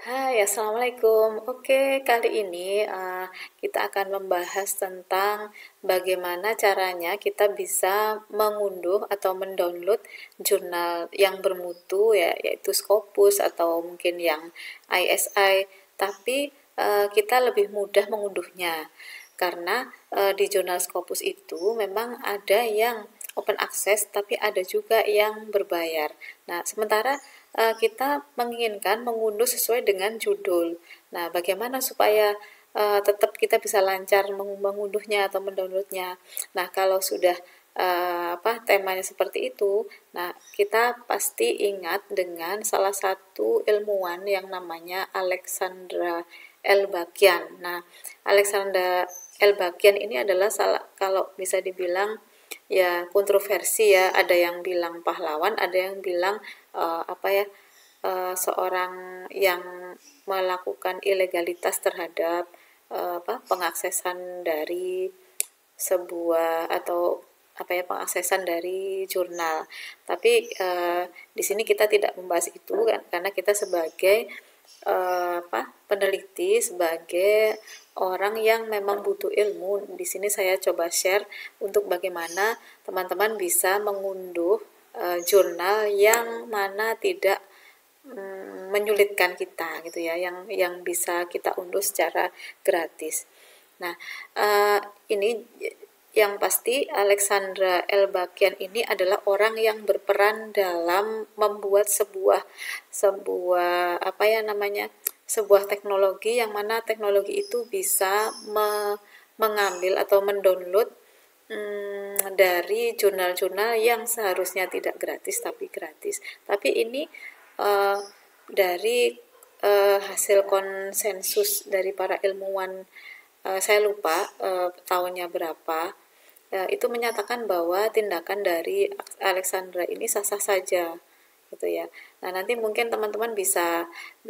Hai, Assalamualaikum. Oke, kali ini kita akan membahas tentang bagaimana caranya kita bisa mengunduh atau mendownload jurnal yang bermutu ya, yaitu Scopus atau mungkin yang ISI, tapi kita lebih mudah mengunduhnya. Karena di jurnal Scopus itu memang ada yang open access, tapi ada juga yang berbayar. Nah, sementara kita menginginkan mengunduh sesuai dengan judul. Nah, bagaimana supaya tetap kita bisa lancar mengunduhnya atau mendownloadnya. Nah, kalau sudah temanya seperti itu, nah kita pasti ingat dengan salah satu ilmuwan yang namanya Alexandra Elbakyan. Nah, Alexandra Elbakyan ini adalah kalau bisa dibilang ya kontroversi ya, ada yang bilang pahlawan, ada yang bilang seorang yang melakukan ilegalitas terhadap pengaksesan dari sebuah atau pengaksesan dari jurnal. Tapi di sini kita tidak membahas itu kan, karena kita sebagai peneliti, sebagai orang yang memang butuh ilmu. Di sini saya coba share untuk bagaimana teman-teman bisa mengunduh jurnal yang mana tidak menyulitkan kita gitu ya, yang bisa kita unduh secara gratis. Nah, ini yang pasti Alexandra Elbakyan ini adalah orang yang berperan dalam membuat sebuah teknologi, yang mana teknologi itu bisa mengambil atau mendownload dari jurnal-jurnal yang seharusnya tidak gratis tapi gratis. Tapi ini dari hasil konsensus dari para ilmuwan, saya lupa tahunnya berapa, itu menyatakan bahwa tindakan dari Alexandra ini sah-sah saja gitu ya. Nah, nanti mungkin teman-teman bisa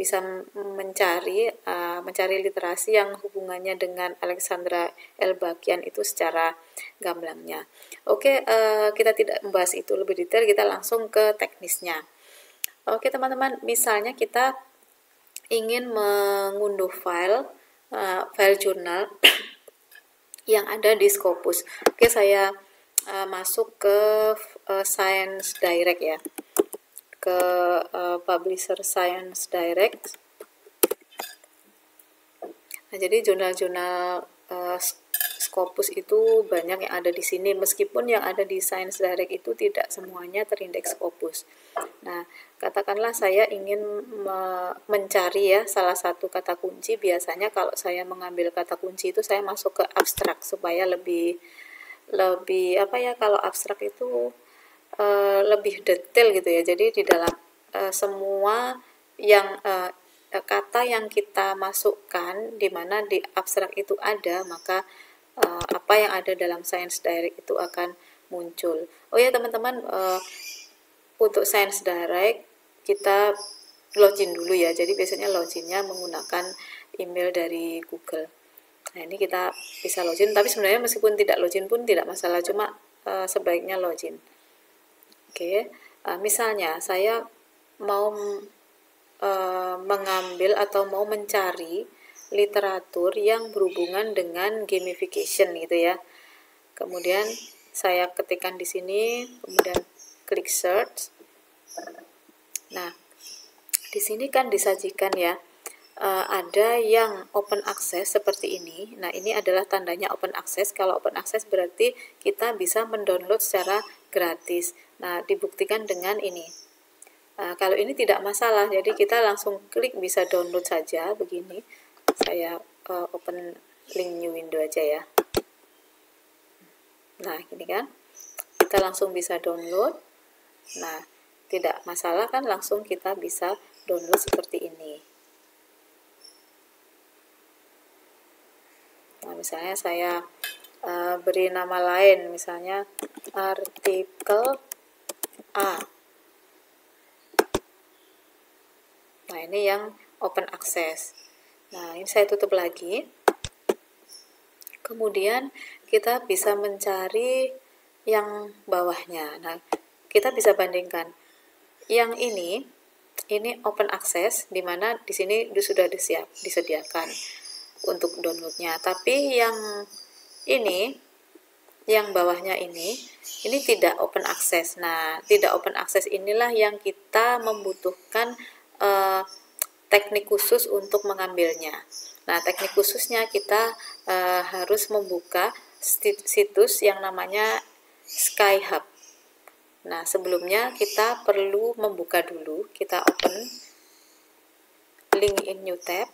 mencari literasi yang hubungannya dengan Alexandra Elbakyan itu secara gamblangnya. Oke, kita tidak membahas itu lebih detail, kita langsung ke teknisnya. Oke teman-teman, misalnya kita ingin mengunduh file jurnal yang ada di Scopus. Oke, saya masuk ke Science Direct ya, ke Publisher Science Direct. Nah, jadi jurnal-jurnal Scopus itu banyak yang ada di sini, meskipun yang ada di Science Direct itu tidak semuanya terindeks Scopus. Nah, katakanlah saya ingin mencari ya salah satu kata kunci. Biasanya kalau saya mengambil kata kunci itu saya masuk ke abstrak supaya lebih kalau abstrak itu lebih detail gitu ya. Jadi di dalam semua yang kata yang kita masukkan di mana di abstrak itu ada, maka apa yang ada dalam Science Direct itu akan muncul. Oh ya teman-teman, untuk Science Direct kita login dulu ya. Jadi biasanya loginnya menggunakan email dari Google. Nah, ini kita bisa login, tapi sebenarnya meskipun tidak login pun tidak masalah, cuma sebaiknya login. Oke, misalnya saya mau mengambil atau mau mencari literatur yang berhubungan dengan gamification gitu ya. Kemudian saya ketikkan di sini, kemudian klik search. Nah, di sini kan disajikan ya, ada yang open access seperti ini. Nah, ini adalah tandanya open access. Kalau open access berarti kita bisa mendownload secara gratis. Nah, dibuktikan dengan ini. Kalau ini tidak masalah, jadi kita langsung klik bisa download saja begini. Saya open link new window aja ya. Nah, ini kan kita langsung bisa download. Nah, tidak masalah kan, langsung kita bisa download seperti ini. Nah, misalnya saya beri nama lain, misalnya artikel A. Nah, ini yang open access. Nah, ini saya tutup lagi. Kemudian kita bisa mencari yang bawahnya. Nah, kita bisa bandingkan. Yang ini ini open access, di mana di sini sudah disediakan untuk downloadnya. Tapi yang ini, yang bawahnya ini tidak open access. Nah, tidak open access inilah yang kita membutuhkan teknik khusus untuk mengambilnya. Nah, teknik khususnya kita harus membuka situs yang namanya Skyhub. Nah, sebelumnya kita perlu membuka dulu. Kita open link in new tab.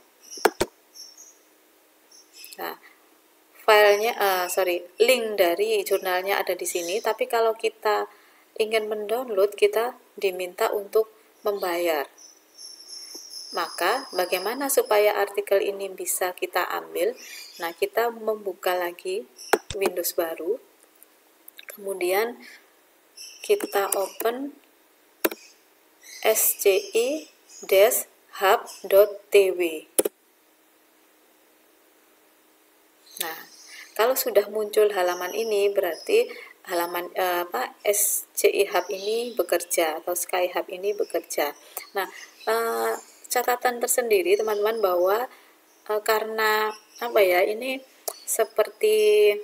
Nah, filenya, link dari jurnalnya ada di sini. Tapi kalau kita ingin mendownload, kita diminta untuk membayar. Maka bagaimana supaya artikel ini bisa kita ambil? Nah, kita membuka lagi Windows baru. Kemudian kita open sci-hub.tw. Nah, kalau sudah muncul halaman ini berarti halaman SCI Hub ini bekerja atau Skyhub ini bekerja. Nah, catatan tersendiri teman-teman bahwa karena ini seperti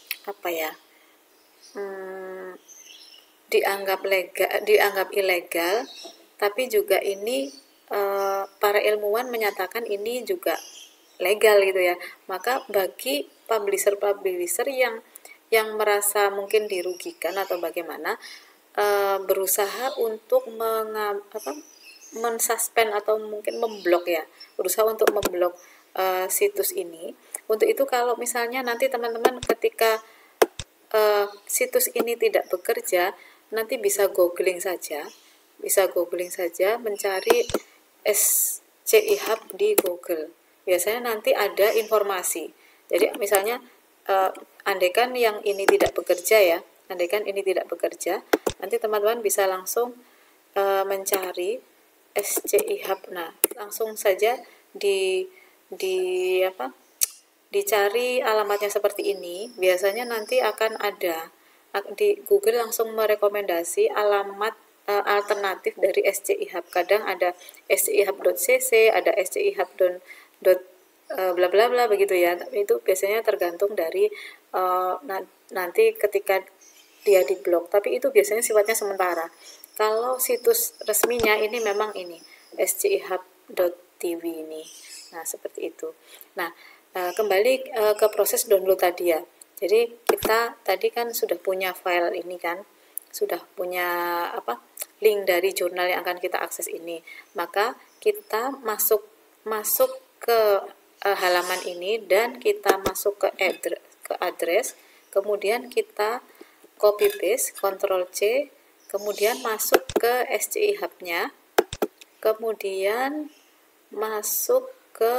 dianggap ilegal, tapi juga ini para ilmuwan menyatakan ini juga legal gitu ya. Maka bagi publisher yang merasa mungkin dirugikan atau bagaimana, berusaha untuk mensuspend atau mungkin memblok ya, berusaha untuk memblok situs ini. Untuk itu kalau misalnya nanti teman-teman ketika situs ini tidak bekerja, nanti bisa googling saja mencari SCI Hub di Google. Biasanya nanti ada informasi. Jadi misalnya andaikan yang ini tidak bekerja, nanti teman-teman bisa langsung mencari SCI Hub. Nah, langsung saja dicari alamatnya seperti ini. Biasanya nanti akan ada di Google langsung merekomendasi alamat alternatif dari SCI Hub. Kadang ada scihub.cc, ada scihub bla bla bla begitu ya. Itu biasanya tergantung dari nanti ketika dia diblok. Tapi itu biasanya sifatnya sementara. Kalau situs resminya ini memang ini scihub.tv ini. Nah, seperti itu. Nah, kembali ke proses download tadi ya. Jadi kita tadi kan sudah punya file ini kan, sudah punya link dari jurnal yang akan kita akses ini. Maka kita masuk ke halaman ini dan kita masuk ke address, kemudian kita copy paste, Ctrl C, kemudian masuk ke SCI Hub-nya, kemudian masuk ke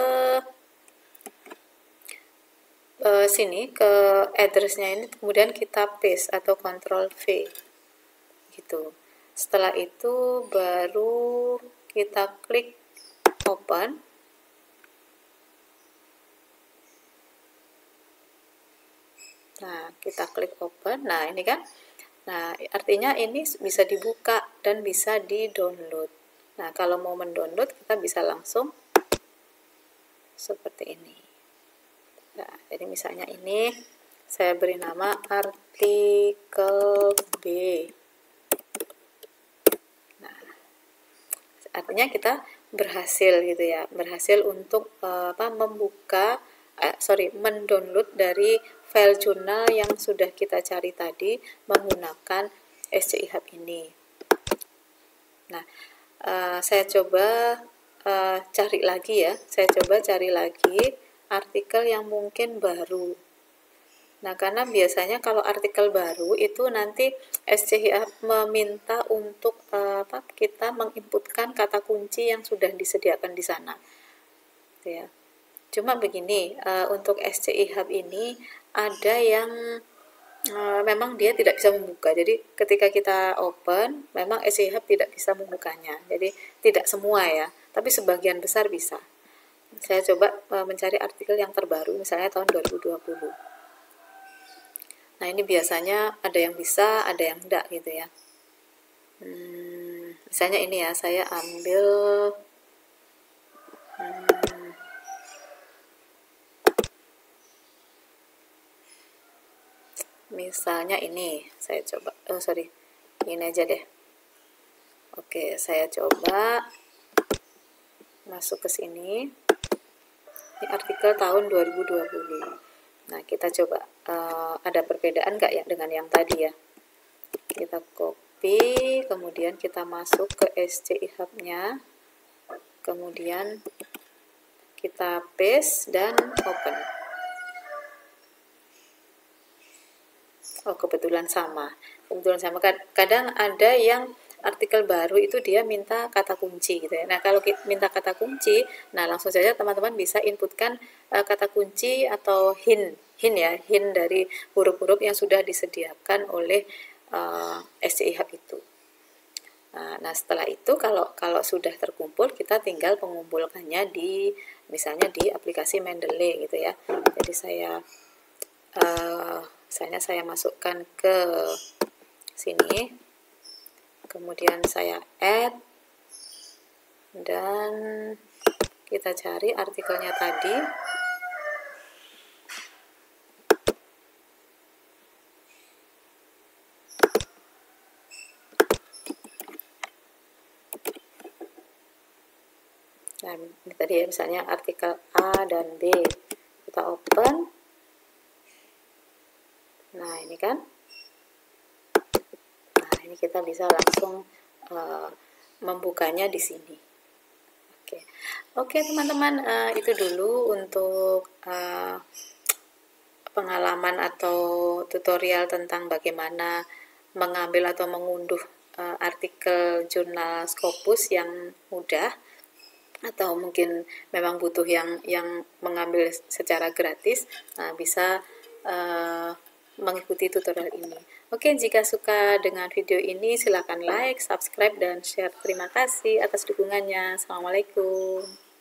sini ke address-nya ini, kemudian kita paste atau Ctrl V gitu. Setelah itu baru kita klik open. Nah, kita klik open. Nah, ini kan. Nah, artinya ini bisa dibuka dan bisa di-download. Nah, kalau mau mendownload kita bisa langsung seperti ini. Nah, jadi misalnya ini saya beri nama artikel B. Nah, artinya kita berhasil gitu ya, berhasil untuk mendownload dari file jurnal yang sudah kita cari tadi menggunakan SCI Hub ini. Nah, saya coba cari lagi artikel yang mungkin baru. Nah, karena biasanya kalau artikel baru itu nanti SCI meminta untuk kita menginputkan kata kunci yang sudah disediakan di sana. Ya. Cuma begini, untuk SCI Hub ini ada yang memang dia tidak bisa membuka. Jadi ketika kita open, memang SCI Hub tidak bisa membukanya. Jadi tidak semua ya, tapi sebagian besar bisa. Saya coba mencari artikel yang terbaru, misalnya tahun 2020. Nah, ini biasanya ada yang bisa, ada yang enggak gitu ya. Misalnya ini ya, saya ambil misalnya ini, saya coba, ini aja deh. Oke, saya coba masuk ke sini. Ini artikel tahun 2020. Nah, kita coba ada perbedaan nggak ya dengan yang tadi ya. Kita copy, kemudian kita masuk ke SCI Hub-nya, kemudian kita paste dan open. Oh, kebetulan sama. Kadang ada yang artikel baru itu dia minta kata kunci gitu ya. Nah, kalau minta kata kunci, nah langsung saja teman-teman bisa inputkan kata kunci atau hint dari huruf-huruf yang sudah disediakan oleh SCI Hub itu. Nah, setelah itu kalau sudah terkumpul, kita tinggal mengumpulkannya misalnya di aplikasi Mendeley gitu ya. Jadi misalnya saya masukkan ke sini, kemudian saya add, dan kita cari artikelnya tadi. Nah, ini tadi ya, misalnya artikel A dan B. Kita open. Nah, ini kan. Nah, ini kita bisa langsung membukanya di sini. Oke, teman-teman, itu dulu untuk pengalaman atau tutorial tentang bagaimana mengambil atau mengunduh artikel jurnal Scopus yang mudah, atau mungkin memang butuh yang mengambil secara gratis, bisa mengikuti tutorial ini. Oke, jika suka dengan video ini silakan like, subscribe, dan share. Terima kasih atas dukungannya. Assalamualaikum.